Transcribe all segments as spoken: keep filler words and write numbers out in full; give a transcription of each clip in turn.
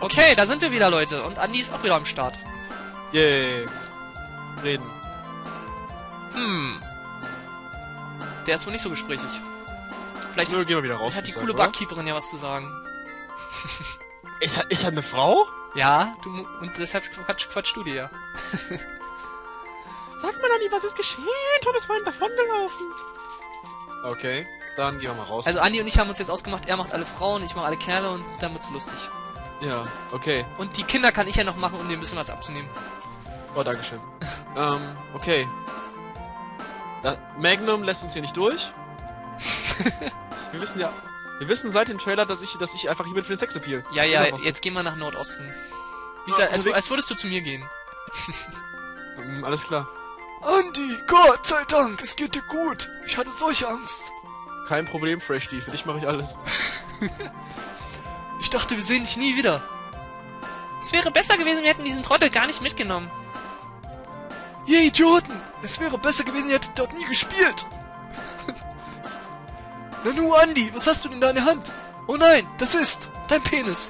Okay, da sind wir wieder, Leute. Und Andi ist auch wieder am Start. Yay. Reden. Hm. Der ist wohl nicht so gesprächig. Vielleicht Nö, gehen wir wieder raus. hat die sagen, coole oder? Barkeeperin ja was zu sagen. Ist er, ist er eine Frau? Ja, du und deshalb quatsch, quatsch du dir ja. Sag mal, Andi, was ist geschehen? Tom ist vorhin davongelaufen. Okay, dann gehen wir mal raus. Also Andi und ich haben uns jetzt ausgemacht, er macht alle Frauen, ich mache alle Kerle und dann wird's lustig. Ja, okay. Und die Kinder kann ich ja noch machen, um dir ein bisschen was abzunehmen. Oh, dankeschön. ähm, okay. Da, Magnum lässt uns hier nicht durch. Wir wissen ja... Wir wissen seit dem Trailer, dass ich, dass ich einfach hier bin für den Sexappeal. Ja, Ist ja, auch was. jetzt gehen wir nach Nordosten. Wie Ja, ja, als, unterwegs. als würdest du zu mir gehen. Ähm, alles klar. Andi, Gott sei Dank, es geht dir gut. Ich hatte solche Angst. Kein Problem, Freshty. Für dich mache ich alles. Ich dachte, wir sehen dich nie wieder. Es wäre besser gewesen, wir hätten diesen Trottel gar nicht mitgenommen. Ihr Idioten! Es wäre besser gewesen, ihr hättet dort nie gespielt. Nanu, Andi, was hast du denn da in der Hand? Oh nein, das ist dein Penis.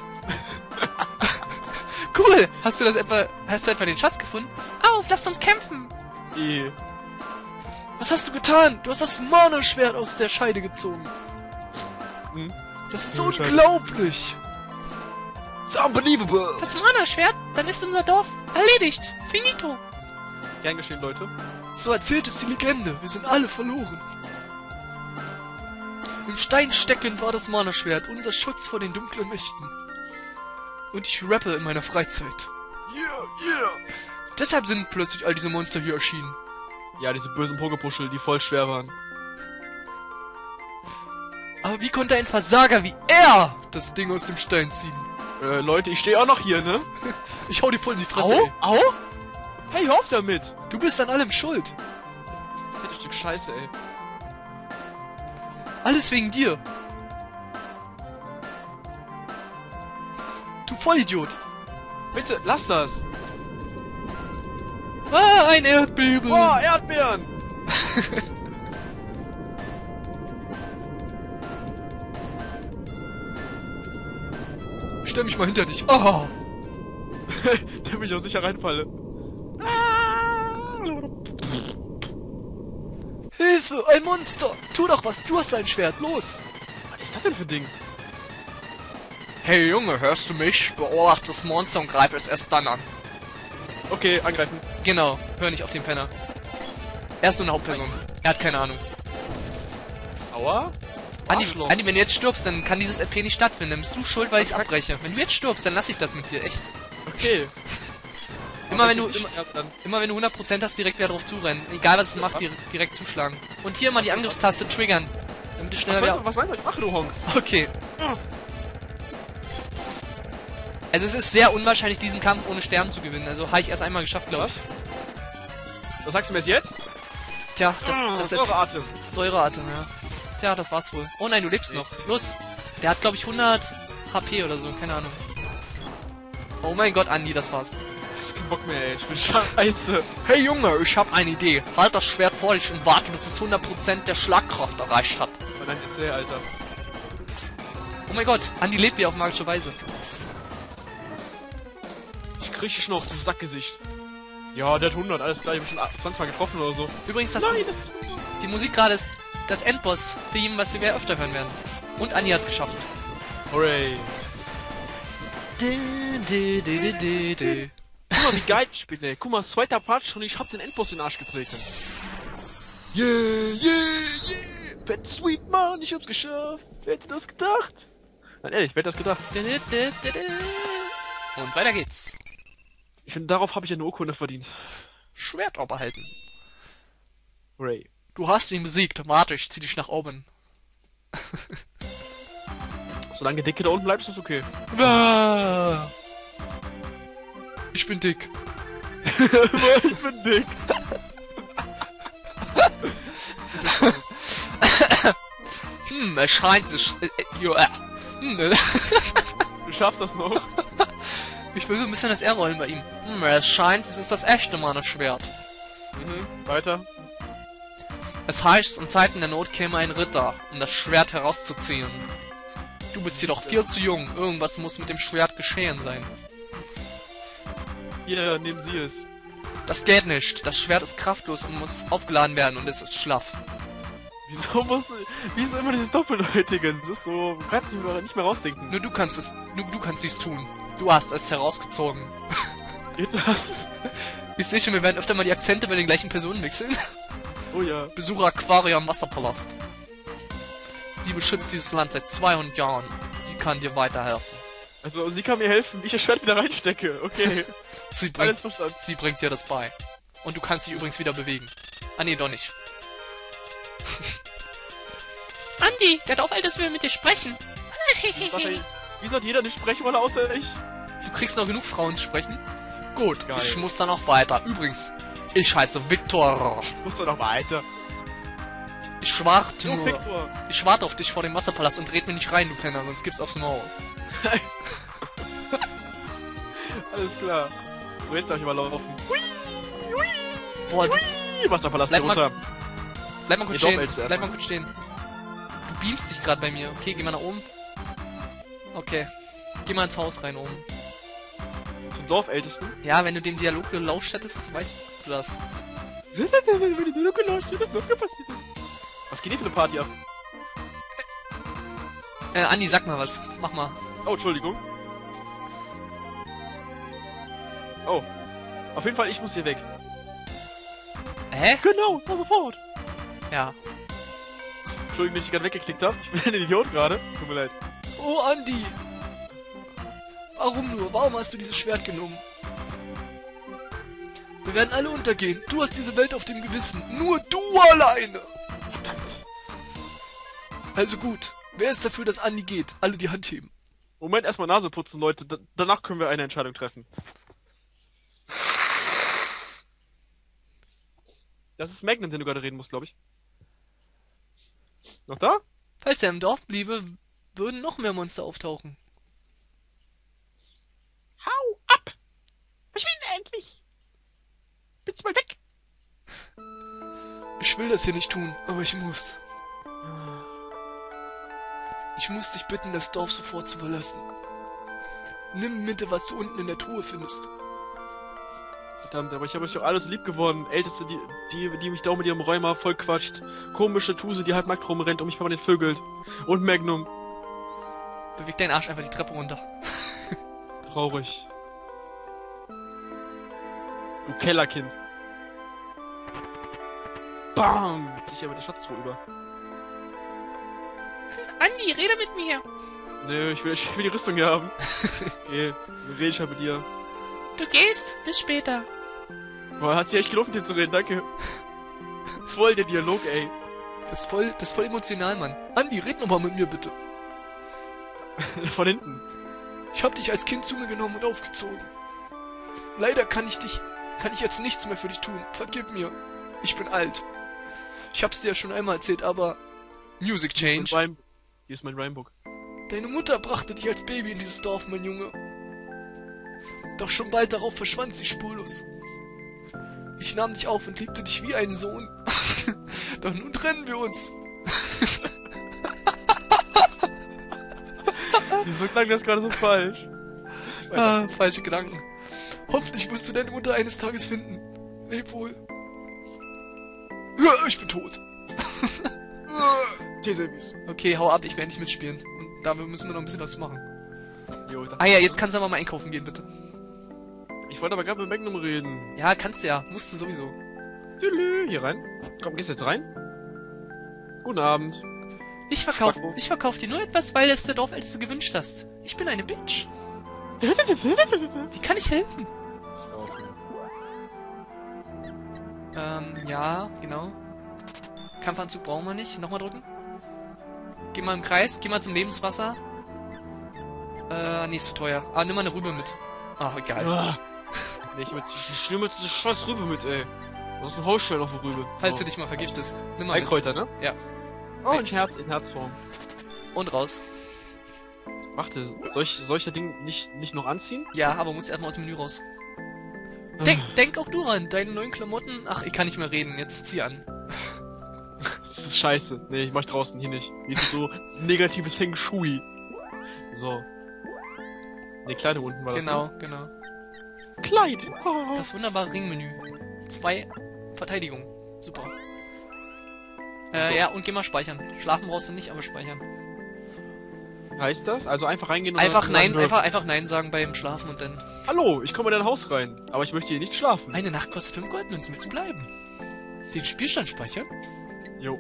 Cool! Hast du das etwa, hast du etwa den Schatz gefunden? Auf, lasst uns kämpfen! Die... Was hast du getan? Du hast das Mana-Schwert aus der Scheide gezogen. Hm? Das ist Schöne Scheide. unglaublich. It's unbelievable! Das Mana-Schwert? Dann ist unser Dorf erledigt. Finito. Gern geschehen, Leute. So erzählt es die Legende. Wir sind alle verloren. Im Stein steckend war das Mana-Schwert unser Schutz vor den dunklen Mächten. Und ich rappe in meiner Freizeit. Yeah, yeah! Deshalb sind plötzlich all diese Monster hier erschienen. Ja, diese bösen Pokepuschel, die voll schwer waren. Aber wie konnte ein Versager wie er das Ding aus dem Stein ziehen? Äh, Leute, ich stehe auch noch hier, ne? Ich hau dir voll in die Fresse, Au? ey. Au? Hey, hör auf damit! Du bist an allem schuld. Fettes Stück Scheiße, ey. Alles wegen dir. Du Vollidiot. Bitte, lass das! Ah, ein Erdbeben. Boah, Erdbeeren! Stell mich mal hinter dich. Ah. Da bin ich auch sicher reinfalle. Hilfe, ein Monster. Tu doch was, du hast ein Schwert. Los. Was ist das denn für ein Ding? Hey Junge, hörst du mich? Beobachte das Monster und greif es erst dann an. Okay, angreifen. Genau, hör nicht auf den Penner. Er ist nur eine Hauptperson. Er hat keine Ahnung. Aua? Andi, Arschloch. Andi, wenn du jetzt stirbst, dann kann dieses R P nicht stattfinden. Dann bist du schuld, weil ich es abbreche. Wenn du jetzt stirbst, dann lass ich das mit dir, echt. Okay. Immer Aber wenn du, ich- immer, ja, dann. immer wenn du hundert Prozent hast, direkt wieder drauf zurennen. Egal was es macht, dir, direkt zuschlagen. Und hier mal die Angriffstaste triggern. Damit du Was schneller meinst, wieder... du, was meinst du, was ich mache, du Honk? Okay. Also es ist sehr unwahrscheinlich, diesen Kampf ohne Sterben zu gewinnen. Also habe ich erst einmal geschafft, glaube ich. Was sagst du mir jetzt? jetzt? Tja, das, Ah, das, Säureatem. Säureatem, ja. Tja, das war's wohl. Oh nein, du lebst noch. Los. Der hat, glaube ich, hundert H P oder so. Keine Ahnung. Oh mein Gott, Andi, das war's. Kein Bock mehr, ey. Ich bin scheiße. Hey Junge, ich hab eine Idee. Halt das Schwert vor dich und warte, bis es hundert Prozent der Schlagkraft erreicht hat. Und dann erzähl, Alter. Oh mein Gott, Andi lebt wie auf magische Weise. Ich krieg dich noch, du Sackgesicht. Ja, der hat hundert, alles klar. Ich hab schon zwanzig Mal getroffen oder so. Übrigens, das Nein, das die Musik gerade ist das Endboss-Theme, was wir öfter hören werden. Und Andi hat's geschafft. Hooray. Du, du, du, du, du. Guck mal, wie geil ich bin, ey. Guck mal, zweiter Part schon, ich hab den Endboss in den Arsch getreten. Yeah, yeah, yeah. Fat Sweet Mann, ich hab's geschafft. Wer hätte das gedacht? Nein, ehrlich, wer hätte das gedacht? Du, du, du, du, du. Und weiter geht's. Ich finde, darauf habe ich eine Urkunde verdient. Schwert oberhalten. Hooray. Du hast ihn besiegt. Warte, ich zieh dich nach oben. Solange Dicke da unten bleibt, ist das okay. Ah. Ich bin dick. Ich bin dick. Hm, es scheint sich... Äh, äh, jo, äh. Hm, äh. Du schaffst das noch. Ich will so ein bisschen das R-Rollen bei ihm. Hm, es scheint, es ist das echte Mana-Schwert. Mhm. Weiter. Es heißt, in Zeiten der Not käme ein Ritter, um das Schwert herauszuziehen. Du bist hier doch viel zu jung. Irgendwas muss mit dem Schwert geschehen sein. Hier, nehmen Sie es. Das geht nicht. Das Schwert ist kraftlos und muss aufgeladen werden und es ist schlaff. Wieso muss... Wieso immer dieses Doppeldeutige? Das ist so... Du kannst nicht mehr, nicht mehr rausdenken. Nur du kannst es... Nur du kannst dies tun. Du hast es herausgezogen. Geht das? Ich sehe schon, wir werden öfter mal die Akzente bei den gleichen Personen wechseln. Oh ja. Besucher Aquarium Wasserpalast. Sie beschützt dieses Land seit zweihundert Jahren. Sie kann dir weiterhelfen. Also, sie kann mir helfen, wie ich das Schwert wieder reinstecke. Okay. Sie bringt, Alles verstanden. sie bringt dir das bei. Und du kannst dich übrigens wieder bewegen. Ah nee, doch nicht. Andi, der Dorfälteste will mit dir sprechen. Wie sollte jeder nicht sprechen wollen, außer ich? Du kriegst noch genug Frauen zu sprechen. Gut, Geil. ich muss dann noch weiter. Übrigens, ich heiße Viktor. Musst du doch mal weiter. Ich warte So, nur. Viktor. Ich warte auf dich vor dem Wasserpalast und red mir nicht rein, du Penner, sonst gibt's aufs Maul. Alles klar. So, jetzt darf ich mal laufen. Hui, hui, Boah, du, hui. Wasserpalast Bleib hier mal- runter. bleib mal kurz Nee, stehen. Dorfälteste Bleib mal erstmal. kurz stehen. Du beamst dich gerade bei mir. Okay, geh mal nach oben. Okay. Geh mal ins Haus rein oben. Zum Dorfältesten. Ja, wenn du dem Dialog gelauscht hättest, weißt du das. Wenn die Lücke leuchtet, was noch passiert ist. Was geht hier für eine Party ab? Äh, Andi, sag mal was. Mach mal. Oh, Entschuldigung. Oh. Auf jeden Fall, ich muss hier weg. Hä? Genau, na sofort. Ja. Entschuldigung, dass ich gerade weggeklickt habe. Ich bin ein Idiot gerade. Tut mir leid. Oh, Andi! Warum nur? Warum hast du dieses Schwert genommen? Wir werden alle untergehen. Du hast diese Welt auf dem Gewissen. Nur du alleine! Verdammt. Also gut. Wer ist dafür, dass Andi geht? Alle die Hand heben. Moment, erstmal Nase putzen, Leute. Da danach können wir eine Entscheidung treffen. Das ist Magnum, den du gerade reden musst, glaube ich. Noch da? Falls er im Dorf bliebe, würden noch mehr Monster auftauchen. Hau ab! Verschwinde endlich! Bist du mal weg? Ich will das hier nicht tun, aber ich muss. Ich muss dich bitten, das Dorf sofort zu verlassen. Nimm mit, was du unten in der Truhe findest. Verdammt, aber ich habe euch doch alles lieb gewonnen. Älteste, die, die, die mich da mit ihrem Rheuma voll quatscht. Komische Tuse, die halb nackt rumrennt und mich permanent vögelt. Und Magnum. Beweg deinen Arsch einfach die Treppe runter. Traurig. Du Kellerkind. Bam! Jetzt ziehe ich aber die Schatztruhe über. Andi, rede mit mir. Nö, ich will, ich will die Rüstung hier haben. Okay, dann rede ich halt mit dir. Du gehst. Bis später. Boah, hat sich echt gelohnt, mit dem zu reden, danke. Voll der Dialog, ey. Das ist voll, das ist voll emotional, Mann. Andi, red nochmal mit mir, bitte. Von hinten. Ich hab dich als Kind zu mir genommen und aufgezogen. Leider kann ich dich, kann ich jetzt nichts mehr für dich tun. Vergib mir. Ich bin alt. Ich hab's dir ja schon einmal erzählt, aber... Music Mein Change. Rhyme- Hier ist mein Rhymebook. Deine Mutter brachte dich als Baby in dieses Dorf, mein Junge. Doch schon bald darauf verschwand sie spurlos. Ich nahm dich auf und liebte dich wie einen Sohn. Doch nun trennen wir uns. Wieso klang das gerade so falsch? Ah, falsche Gedanken. Hoffentlich wirst du deine Mutter eines Tages finden. Leb wohl. Ja, ich bin tot. T-Selbis. Okay, hau ab, ich werde nicht mitspielen. Und dafür müssen wir noch ein bisschen was machen. Jo, ich dachte- Ah ja, jetzt kannst du aber mal einkaufen gehen, bitte. Ich wollte aber gerade mit Magnum reden. Ja, kannst du ja. Musst du sowieso. Tülü, hier rein. Komm, gehst jetzt rein? Guten Abend. Ich verkauf, Spacko. ich verkauf dir nur etwas, weil es der Dorfälteste gewünscht hast. Ich bin eine Bitch. Wie kann ich helfen? Ähm, ja, genau. Kampfanzug brauchen wir nicht. Nochmal drücken. Geh mal im Kreis, geh mal zum Lebenswasser. Äh, nee, ist zu teuer. Ah, nimm mal eine Rübe mit. Ah, egal. Ah. Nee, ich, mit, ich nehme jetzt diese scheiß Rübe mit, ey. Du hast ein Hausstellen auf der Rübe. Falls So. du dich mal vergiftest. Nimm mal mit. Einkräuter, ne? Ja. Oh, ein Herz in Herzform. Und raus. Warte, soll ich, soll ich das Ding nicht, nicht noch anziehen? Ja, aber musst erstmal aus dem Menü raus. Denk, denk auch du ran. Deine neuen Klamotten... Ach, ich kann nicht mehr reden. Jetzt zieh an. Das ist scheiße. Nee, ich mach draußen hier nicht. Hier ist so negatives Feng Shui. So. Ne, Kleidung unten war das. Genau, Ne? genau. Kleid! Oh. Das wunderbare Ringmenü. Zwei Verteidigung. Super. Äh, So. ja, und geh mal speichern. Schlafen brauchst du nicht, aber speichern. Heißt das? Also einfach reingehen und Einfach dann- nein, dann- einfach, einfach nein sagen beim Schlafen und dann. Hallo, ich komme in dein Haus rein, aber ich möchte hier nicht schlafen. Eine Nacht kostet fünf Goldmünzen, willst du bleiben? Den Spielstand speichern? Jo,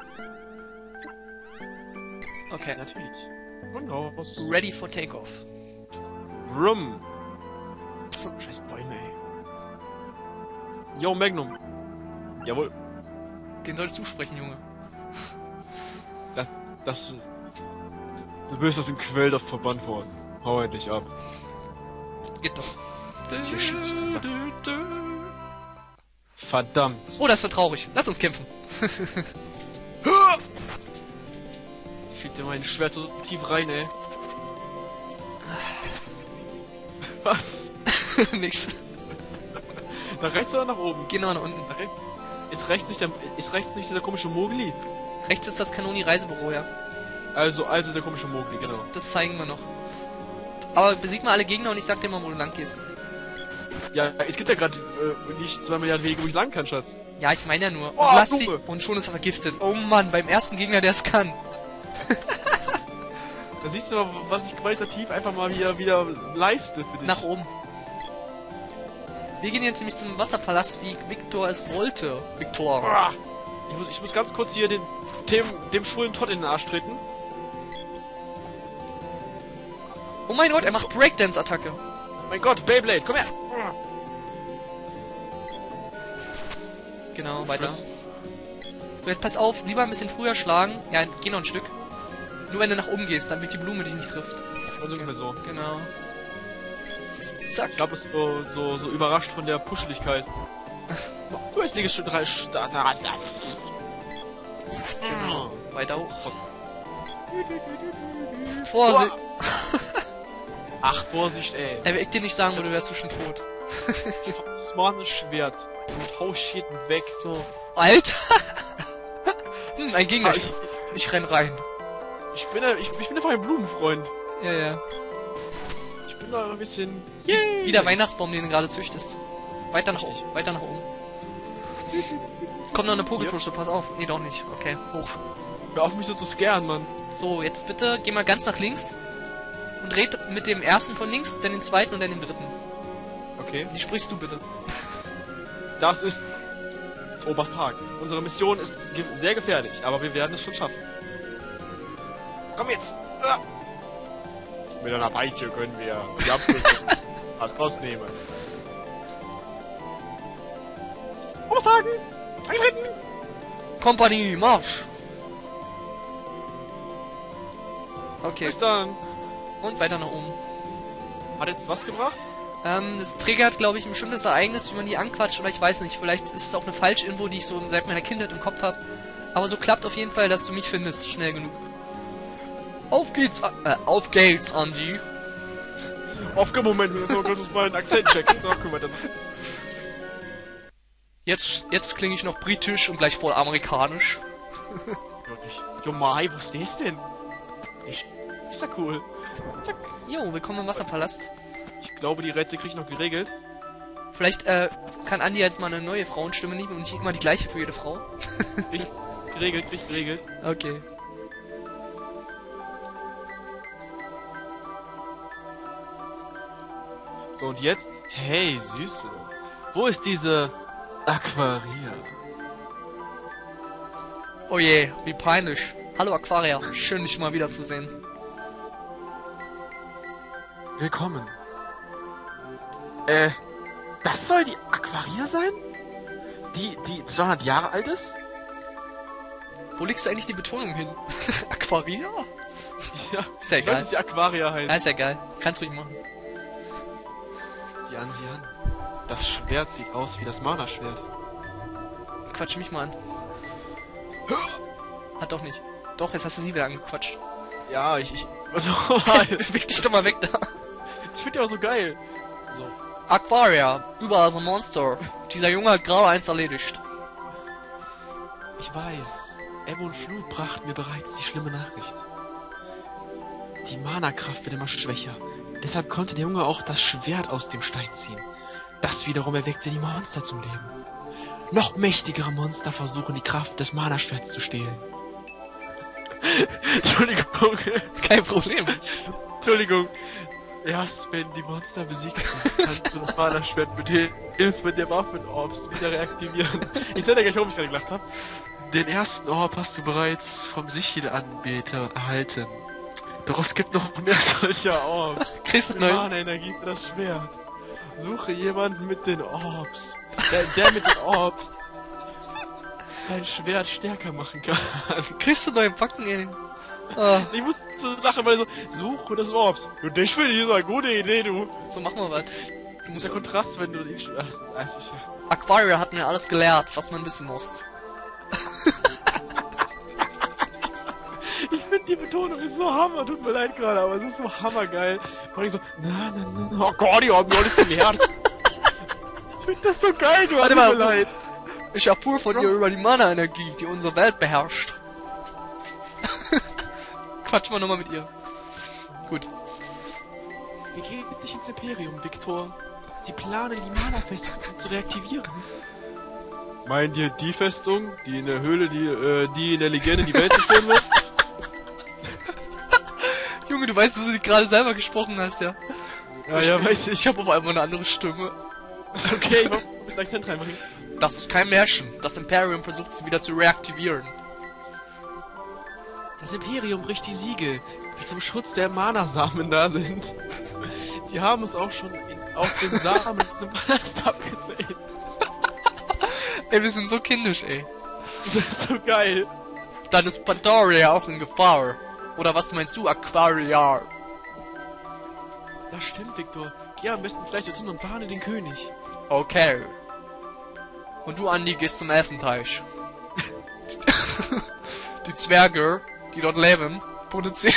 Okay. natürlich. Und raus. Ready for takeoff. Rum. So. Scheiß Bäume, ey. Yo, Magnum. Jawohl. Den solltest du sprechen, Junge. Das, das... Du bist aus dem Quelldorf verbannt worden. Hau endlich ab. Geht doch. Hier schießt die Sache. Verdammt. Oh, das wird traurig. Lass uns kämpfen. Schiebt dir mein Schwert so tief rein, ey. Was? Nix. Nach rechts oder nach oben? Geh noch nach unten. Nach rechts? Ist rechts nicht der, ist rechts nicht dieser komische Mogli? Rechts ist das Kanoni-Reisebüro, ja. Also, also der komische Mogli, genau. Das, das zeigen wir noch. Aber besieg mal alle Gegner und ich sag dir mal, wo du lang gehst. Ja, es gibt ja gerade äh, nicht zwei Milliarden Wege, wo ich lang kann, Schatz. Ja, ich meine ja nur. Und, Oh, lass die, Blume. und schon ist er vergiftet. Oh Mann, beim ersten Gegner, der es kann. Da siehst du mal, was ich qualitativ einfach mal wieder, wieder leiste für dich. Nach oben. Wir gehen jetzt nämlich zum Wasserpalast, wie Victor es wollte. Victor. Ah, Ich muss, ich muss ganz kurz hier den, dem, dem schwulen Todd in den Arsch treten. Oh mein Gott, er macht Breakdance-Attacke. Mein Gott, Beyblade, komm her! Genau, weiter. So, jetzt pass auf, lieber ein bisschen früher schlagen. Ja, geh noch ein Stück. Nur wenn du nach oben gehst, damit die Blume dich nicht trifft. Und ungefähr so. Genau. Zack. Ich glaube, es ist so, so, so überrascht von der Puscheligkeit. Du hast liegest schon drei Starter. Genau. Weiter hoch. Vorsicht. Ach, Vorsicht, ey. Er will ich dir nicht sagen, wo du wärst du schon tot. Das war ein Schwert. Und hau shit weg. So. Alter. hm, ein Gegner. Ah, Ich, ich, ich renn rein. ich, bin, ich, ich bin einfach ein Blumenfreund. Ja, ja. Ich bin da ein bisschen... Wie der Weihnachtsbaum, den du gerade züchtest. Weiter nach Richtig. oben. Weiter nach oben. Kommt noch eine Poketusche, pass auf. Nee, doch nicht. Okay, hoch. Hör auf mich so zu scaren, Mann. So, jetzt bitte geh mal ganz nach links. Und red mit dem ersten von links, dann den zweiten und dann den dritten. Okay. Die sprichst du bitte. Das ist Obersthagen. Unsere Mission ist ge sehr gefährlich, aber wir werden es schon schaffen. Komm jetzt! Ah. Mit einer Peitsche können wir die Abkürzung als Kost nehmen. Obersthagen! Eintreten! Kompanie, Marsch! Okay, Bis dann! und weiter nach oben. Hat jetzt was gebracht? Ähm, das triggert, glaube ich, ein bestimmtes Ereignis, wie man die anquatscht, oder ich weiß nicht, vielleicht ist es auch eine Falschinfo, die ich so seit meiner Kindheit im Kopf habe. Aber so klappt auf jeden Fall, dass du mich findest, schnell genug. Auf geht's, äh, auf geht's, Andy. Auf keinen Moment, wir müssen uns mal einen Akzent checken. Na, guck mal, dann. Jetzt, jetzt klinge ich noch britisch und gleich voll amerikanisch. Wirklich. Jo, Mai, wo ist das denn? Ich, ist ja cool. Zack. Jo, willkommen im Wasserpalast. Ich glaube, die Rätsel krieg ich noch geregelt. Vielleicht, äh, kann Andi jetzt mal eine neue Frauenstimme nehmen und nicht immer die gleiche für jede Frau. Krieg ich geregelt, krieg ich geregelt. Okay. So, und jetzt? Hey, Süße. Wo ist diese Aquaria? Oh je, wie peinlich. Hallo Aquaria, schön dich mal wiederzusehen. Willkommen. Äh, das soll die Aquaria sein? Die, die zweihundert Jahre alt ist? Wo legst du eigentlich die Betonung hin? Aquaria? Ja, Ist ja ich weiß, egal. dass die Aquaria heißt. Ja, ist ja geil. Kannst ruhig machen. Sieh an, sieh an. Das Schwert sieht aus wie das Mana-Schwert. Quatsch mich mal an. Hat doch nicht. Doch, jetzt hast du sie wieder angequatscht. Ja, ich, ich... Beweg dich doch mal weg da. Ich finde die auch so geil. So. Aquaria, überall so ein Monster. Dieser Junge hat gerade eins erledigt. Ich weiß. Ebbe und Flut brachten mir bereits die schlimme Nachricht. Die Mana-Kraft wird immer schwächer. Deshalb konnte der Junge auch das Schwert aus dem Stein ziehen. Das wiederum erweckte die Monster zum Leben. Noch mächtigere Monster versuchen die Kraft des Mana-Schwerts zu stehlen. Entschuldigung. Kein Problem. Entschuldigung. Erst wenn die Monster besiegt sind, kannst du das Mana-Schwert mit Hilfe der Waffen-Orbs wieder reaktivieren. Ich seh dir gleich, warum ich gerade gelacht habe. Den ersten Orb hast du bereits vom Sichel-Anbeter erhalten. Doch es gibt noch mehr solcher Orbs. Kriegst du Die neu? Mana-Energie für das Schwert. Suche jemanden mit den Orbs. Der, der mit den Orbs dein Schwert stärker machen kann. Kriegst du neue Backen, ey. Ah, Ich muss so lachen, weil so, suche des Orbs. Und ich finde, das ist eine gute Idee, du. so machen wir was. Du musst Der Kontrast, wenn du den Sch- Ach, das ist eisig. Aquaria hat mir alles gelehrt, was man wissen muss. Ich finde die Betonung ist so hammer, tut mir leid gerade, aber es ist so hammergeil. Vor allem so, na, na, na, na, oh Gott, die haben mir alles gelehrt. Ich finde das so geil, du, Warte tut mir mal. leid. Ich erfuhr von dir über die Mana-Energie, die unsere Welt beherrscht. Quatsch mal nochmal mit ihr. Gut. Begib dich ins Imperium, Viktor. Sie planen, die Mana-Festung zu reaktivieren. Meint ihr die Festung, die in der Höhle, die, äh, die in der Legende die Welt zerstören wird? Junge, du weißt, dass du die gerade selber gesprochen hast, ja? Ja, ja, weiß ich. Ich habe auf einmal eine andere Stimme. Ist okay, ich muss Akzent reinbringen. Das ist kein Märchen. Das Imperium versucht sie wieder zu reaktivieren. Das Imperium bricht die Siegel, die zum Schutz der Mana-Samen da sind. Sie haben es auch schon in, auf den Samen zum Palast abgesehen. Ey, wir sind so kindisch, ey. Das ist so geil. Dann ist Pandoria auch in Gefahr. Oder was meinst du, Aquaria? Das stimmt, Viktor. Geh am besten gleich dorthin und warne den König. Okay. Und du, Andi, gehst zum Elfenteich. Die Zwerge, die dort leben, produzieren...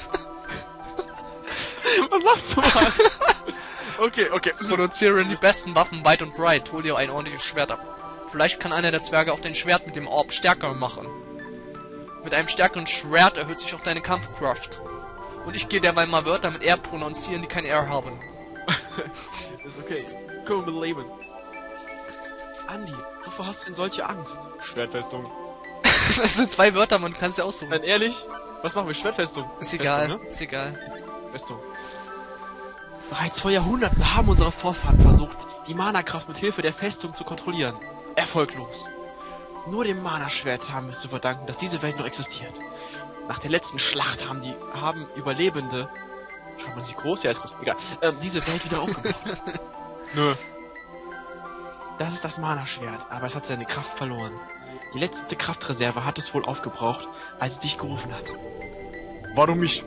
Was machst du, Mann? Okay, okay. produzieren die besten Waffen weit und breit. Hol dir ein ordentliches Schwert ab. Vielleicht kann einer der Zwerge auch dein Schwert mit dem Orb stärker machen. Mit einem stärkeren Schwert erhöht sich auch deine Kampfkraft. Und ich gehe derweil mal Wörter mit R prononcieren, die kein R haben. Ist okay. Komm mit Leben. Andi, wovor hast du denn solche Angst? Schwertfestung. Das sind zwei Wörter, man kann es ja aussuchen. Nein, ehrlich? Was machen wir? Schwertfestung? Ist egal, Festung, ne? ist egal. Festung. Bereits vor Jahrhunderten haben unsere Vorfahren versucht, die Mana-Kraft mit Hilfe der Festung zu kontrollieren. Erfolglos. Nur dem Mana-Schwert haben wir es zu verdanken, dass diese Welt noch existiert. Nach der letzten Schlacht haben die haben Überlebende, schaut man sich groß, ja ist groß, egal, äh, diese Welt wieder aufgebaut. Nö. Das ist das Mana-Schwert, aber es hat seine Kraft verloren. Die letzte Kraftreserve hat es wohl aufgebraucht, als es dich gerufen hat. Warum mich?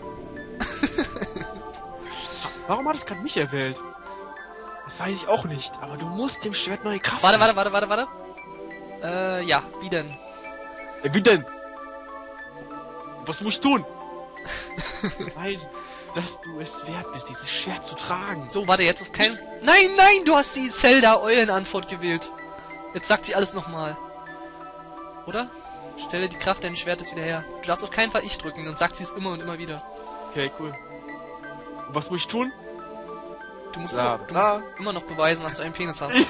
Warum hat es gerade mich erwählt? Das weiß ich auch nicht, aber du musst dem Schwert neue Kraft Warte, geben. warte, warte, warte, warte. Äh, ja, wie denn? Äh, wie denn? Was musst du tun? Ich weiß, dass du es wert bist, dieses Schwert zu tragen. So, warte, jetzt auf keinen... Nein, nein, du hast die Zelda-Eulen-Antwort gewählt. Jetzt sagt sie alles nochmal. Oder? Stelle die Kraft deines Schwertes wieder her. Du darfst auf keinen Fall ich drücken, dann sagt sie es immer und immer wieder. Okay, cool. Und was muss ich tun? Du musst, Bla, immer, du bla. musst immer noch beweisen, dass du einen Penis hast.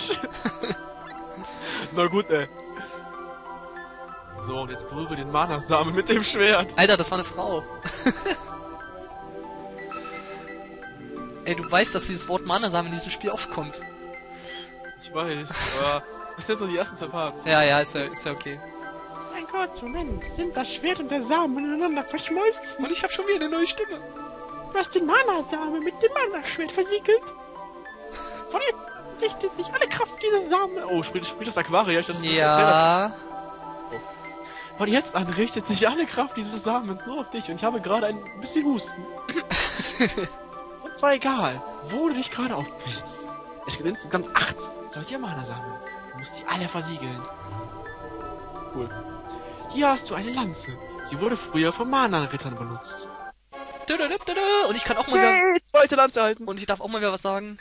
Na gut, ey. So, und jetzt berühre den Mana-Samen mit dem Schwert. Alter, das war eine Frau. Ey, du weißt, dass dieses Wort Mana-Samen in diesem Spiel aufkommt. Ich weiß, aber das sind so die ersten zwei Parts. Ja, ja, ist ja, ist ja okay. Ein kurzer Moment, sind das Schwert und der Samen ineinander verschmolzen? Und ich habe schon wieder eine neue Stimme. Du hast den Mana-Samen mit dem Mana-Schwert versiegelt. Von jetzt richtet sich alle Kraft dieser Samen... Oh, spielt, spielt das Aquaria? Ich dachte, das ist ein Erzähler. Ja. Von jetzt an richtet sich alle Kraft dieses Samens nur auf dich und ich habe gerade ein bisschen Husten. Und zwar egal, wo du dich gerade aufhältst. Es gibt insgesamt acht solche Mana-Samen. Du musst sie alle versiegeln. Cool. Hier hast du eine Lanze. Sie wurde früher von Mana-Rittern benutzt. Und ich kann auch mal wieder... Die zweite Lanze halten. Und ich darf auch mal wieder was sagen.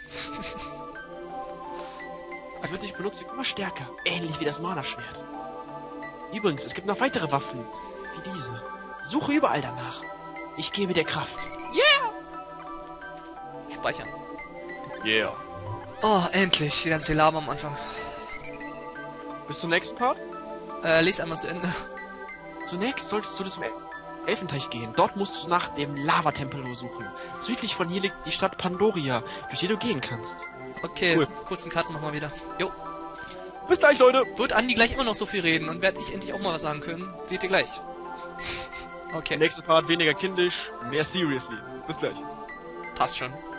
Sie wird dich benutzt immer stärker. Ähnlich wie das Mana-Schwert. Übrigens, es gibt noch weitere Waffen. Wie diese. Suche überall danach. Ich gebe dir Kraft. Yeah! Speichern. Yeah. Oh, endlich. Die ganze Lava am Anfang. Bis zum nächsten Part? Äh, les einmal zu Ende. Zunächst solltest du zum El Elfenteich gehen. Dort musst du nach dem Lavatempel suchen. Südlich von hier liegt die Stadt Pandoria, durch die du gehen kannst. Okay, Cool. kurzen Cut machen wir wieder. Jo. Bis gleich, Leute! Wird Andi gleich immer noch so viel reden und werde ich endlich auch mal was sagen können? Seht ihr gleich. Okay, Nächster Part weniger kindisch, mehr seriously. Bis gleich. passt schon.